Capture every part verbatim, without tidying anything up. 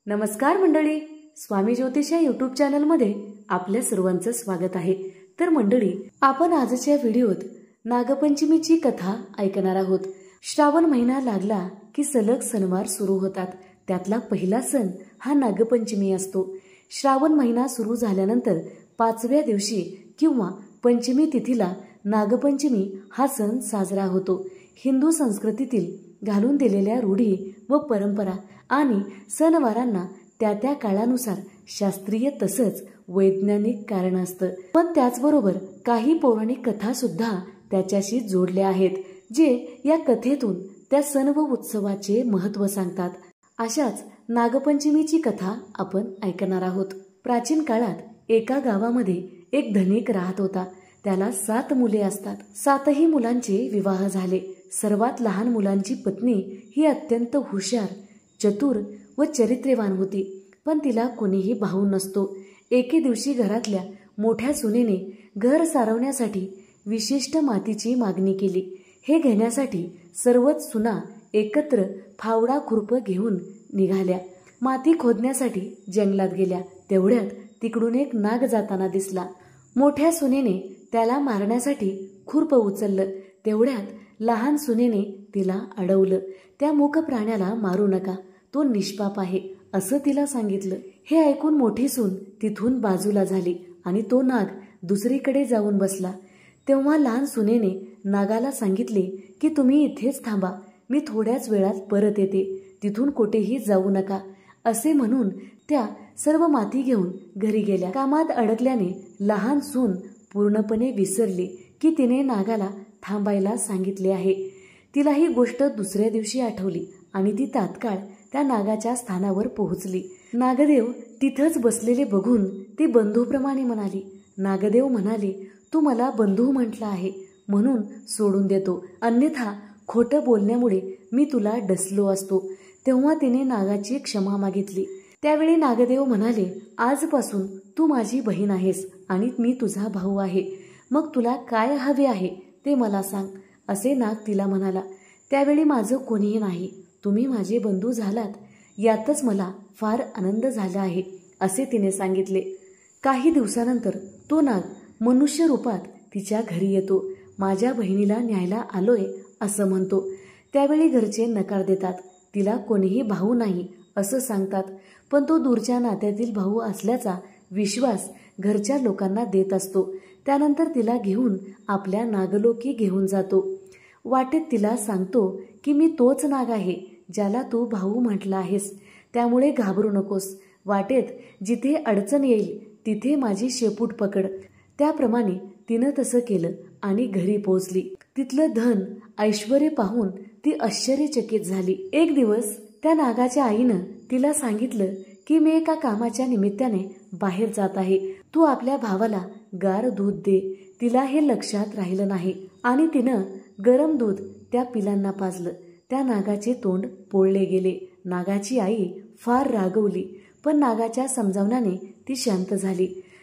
नमस्कार मंडळी, स्वामी ज्योतिष या यूट्यूब चॅनलमध्ये आपल्या सर्वांचं स्वागत आहे। तर मंडळी, आपण आजच्या व्हिडिओत नागपंचमीची कथा ऐकणार आहोत। श्रावण महिना लागला की सलग सणवार सुरू होतात। त्यातला पहिला सण हा नागपंचमी असतो। श्रावण महिना सुरू झाल्यानंतर पाचव्या दिवशी किंवा पंचमी तिथीला नागपंचमी हा सण साजरा होतो। हिंदू संस्कृतीतील घालून दिलेल्या रूढी व परंपरा आणि सणवारांना त्या त्या काळानुसार शास्त्रीय तसंच वैज्ञानिक कारण असतं, पण त्याचबरोबर काही पौराणिक कथा सुद्धा त्याच्याशी जोडल्या आहेत, जे या कथेतून त्या सण व उत्सवाचे महत्त्व सांगतात। अशाच नागपंचमीची कथा आपण ऐकणार आहोत। प्राचीन काळात एका गावामध्ये एक धनिक राहत होता। त्याला सात मुले असतात। सातही मुलांचे विवाह झाले। सर्वात लहान मुलांची पत्नी ही अत्यंत हुशार, चतुर व चरित्रेवान होती, पण तिला कोणीही भाऊ नसतो। एके दिवशी घरातल्या मोठ्या सुनेने घर सारवण्यासाठी विशिष्ट मातीची मागणी केली। हे घेण्यासाठी सर्वच सुना एकत्र फावडा खुरप घेऊन निघाल्या। माती खोदण्यासाठी जंगलात गेल्या। तेवढ्यात तिकडून एक नाग जाताना दिसला। मोठ्या सुनेने त्याला मारण्यासाठी खुरप उचललं। तेवढ्यात लहान सुनेने तिला अडवलं। त्या मूक प्राण्याला मारू नका, तो निष्पाप आहे असं तिला सांगितलं। हे ऐकून मोठी सून तिथून बाजूला झाली आणि तो नाग दुसरीकडे जाऊन बसला। तेव्हा लहान सुनेने नागाला सांगितले की तुम्ही इथेच थांबा, मी थोड्याच वेळात परत येते, तिथून कुठेही जाऊ नका। असे म्हणून त्या सर्व माती घेऊन घरी गेल्या। कामात अडकल्याने लहान सून पूर्णपणे विसरली की तिने नागाला थांबायला सांगितले आहे। तिला ही गोष्ट दुसऱ्या दिवशी आठवली आणि ती तात्काळ त्या नागाच्या स्थानावर पोहोचली। नागदेव तिथंच बसलेले बघून ती बंधूप्रमाणे म्हणाली। नागदेव म्हणाले, तू मला बंधू म्हटला आहे म्हणून सोडून देतो, अन्यथा खोटं बोलण्यामुळे मी तुला डसलो असतो। तेव्हा तिने नागाची क्षमा मागितली। त्यावेळी नागदेव म्हणाले, आजपासून तू माझी बहीण आहेस आणि मी तुझा भाऊ आहे। मग तुला काय हवे आहे ते मला सांग, असे नाग तिला म्हणाला। त्यावेळी माझं कोणीही नाही, तुम्ही माझे बंधू झालात, यातच मला फार आनंद झाला आहे, असे तिने सांगितले। काही दिवसानंतर तो नाग मनुष्य रूपात तिच्या घरी येतो। माझ्या बहिणीला न्यायला आलोय असं म्हणतो। त्यावेळी घरचे नकार देतात। तिला कोणीही भाऊ नाही असं सांगतात, पण तो दूरच्या नात्यातील भाऊ असल्याचा विश्वास घरच्या लोकांना देत असतो। त्यानंतर तिला घेऊन आपल्या नागलोकी घेऊन जातो। वाटेत तिला सांगतो की मी तोच नाग आहे ज्याला तू भाऊ म्हटला आहेस, त्यामुळे घाबरू नकोस। वाटेत जिथे अडचण येईल तिथे माझी शेपूट पकड। त्याप्रमाणे तिनं तसं केलं आणि घरी पोहोचली। तिथलं धन ऐश्वर्य पाहून ती आश्चर्यचकित झाली। एक दिवस त्या नागाच्या आईनं तिला सांगितलं की मी एका कामाच्या निमित्ताने बाहेर जात आहे, तू आपल्या भावाला गार दूध दे। तिला हे लक्षात राहिलं नाही आणि तिनं गरम दूध त्या पिलांना पाजलं। त्या नागाचे तोंड पोळले गेले। नागाची आई फार रागवली, पण नागाच्या समजावण्याने ती शांत झाली।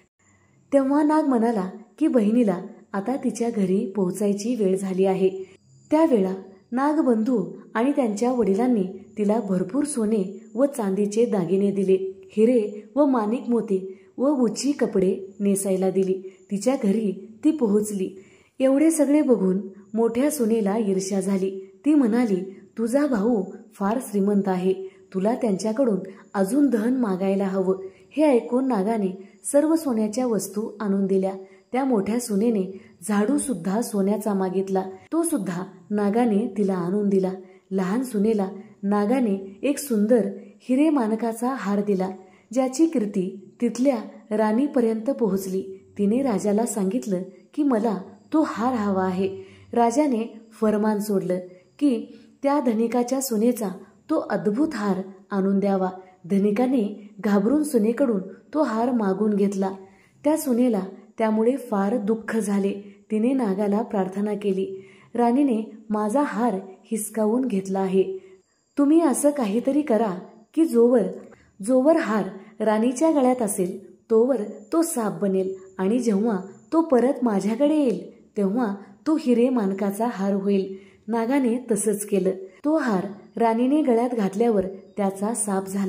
तेव्हा नाग म्हणाला की बहिणीला आता तिच्या घरी पोहोचायची वेळ झाली आहे। त्यावेळा नागबंधू आणि त्यांच्या वडिलांनी तिला भरपूर सोने व चांदीचे दागिने दिले, हिरे व माणिक मोती व उची कपडे नेसायला दिली। तिच्या घरी ती पोहोचली। एवढे सगळे बघून मोठ्या सुनेला ईर्ष्या झाली। ती म्हणाली, तुझा भाऊ फार श्रीमंत आहे, तुला त्यांच्याकडून अजून धन मागायला हवं। हे ऐकून नागाने सर्व सोन्याच्या वस्तू आणून दिल्या। त्या मोठ्या सुनेने झाडू सुद्धा सोन्याचा मागितला, तो सुद्धा नागाने तिला आणून दिला। लहान सुनेला नागाने एक सुंदर हिरे माणकाचा हार दिला, ज्याची कीर्ती तिथल्या राणीपर्यंत पोहोचली। तिने राजाला सांगितलं की मला तो हार हवा आहे। राजाने फरमान सोडलं की त्या धनिकाच्या सुनेचा तो अद्भुत हार आणून द्यावा। धनिकाने घाबरून सुनेकडून तो हार मागून घेतला। त्या सुनेला त्यामुळे फार दुःख झाले। तिने नागाला प्रार्थना केली, राणीने माझा हार हिसकावून घेतला आहे, तुम्ही असं काहीतरी करा की जोवर जोवर हार राणीच्या गळ्यात असेल तोवर तो साप बनेल आणि जेव्हा तो परत माझ्याकडे येईल तेव्हा तो हिरे माणकाचा हार होईल। नागाने तसंच केलं। तो हार राणीने गळ्यात घातल्यावर त्याचा साप झाला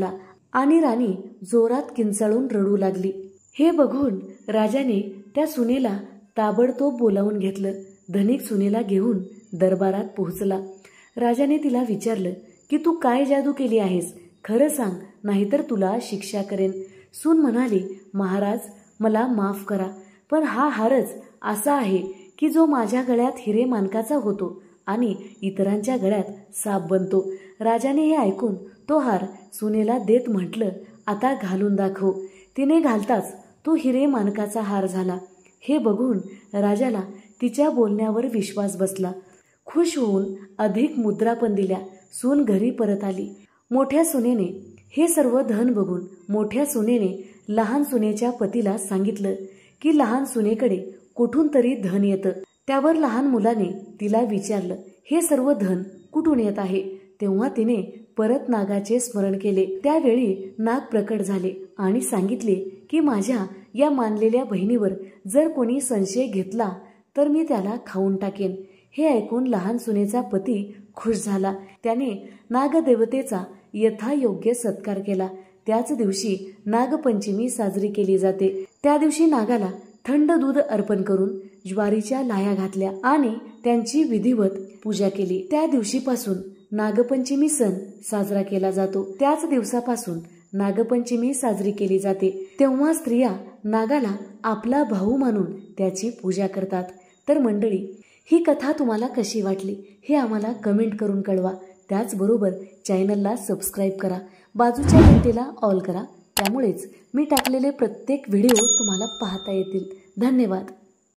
आणि राणी जोरात किंचाळून रडू लागली। हे बघून राजाने त्या सुनेला ताबडतोब बोलावून घेतलं। धनिक सुनेला घेऊन दरबारात पोहोचला। राजाने तिला विचारलं की तू काय जादू केली आहेस, खरं सांग, नाहीतर तुला शिक्षा करेन। सून म्हणाली, महाराज मला माफ करा, पण हा हारच असा आहे की जो माझ्या गळ्यात हिरे माणकाचा होतो आणि इतरांच्या गळ्यात साप बनतो। राजाने हे ऐकून तो हार सुनेला देत म्हटलं, आता घालून दाखव। तिने घालताच तो हिरे माणकाचा हार झाला। हे बघून राजाला तिच्या बोलण्यावर विश्वास बसला। खुश होऊन अधिक मुद्रा पण दिल्या। सून घरी परत आली। मोठ्या सुनेने हे सर्व धन बघून मोठ्या सुनेने लहान सुनेच्या पतीला सांगितलं की लहान सुनेकडे कुठून तरी धन येतं। त्यावर लहान मुलाने तिला विचारलं, हे सर्व धन कुठून येत आहे? तेव्हा तिने परत नागाचे स्मरण केले। त्यावेळी नाग प्रकट झाले आणि सांगितले की माझ्या या मानलेल्या बहिणीवर जर कोणी संशय घेतला तर मी त्याला खाऊन टाकेन। हे ऐकून लहान सुनेचा पती खुश झाला। त्याने नागदेवतेचा यथायोग्य सत्कार केला। त्याच दिवशी नागपंचमी साजरी केली जाते। त्या दिवशी नागाला थंड दूध अर्पण करून ज्वारीच्या लाह्या घातल्या आणि त्यांची विधिवत पूजा केली। त्या दिवशीपासून नागपंचमी सण साजरा केला जातो। त्याच दिवसापासून नागपंचमी साजरी केली जाते। तेव्हा स्त्रिया नागाला आपला भाऊ मानून त्याची पूजा करतात। तर मंडळी, ही कथा तुम्हाला कशी वाटली हे आम्हाला कमेंट करून कळवा। त्याचबरोबर चॅनलला सबस्क्राईब करा, बाजूच्या घंटेला ऑल करा, त्यामुळेच मी टाकलेले प्रत्येक व्हिडिओ तुम्हाला पाहता येतील। धन्यवाद।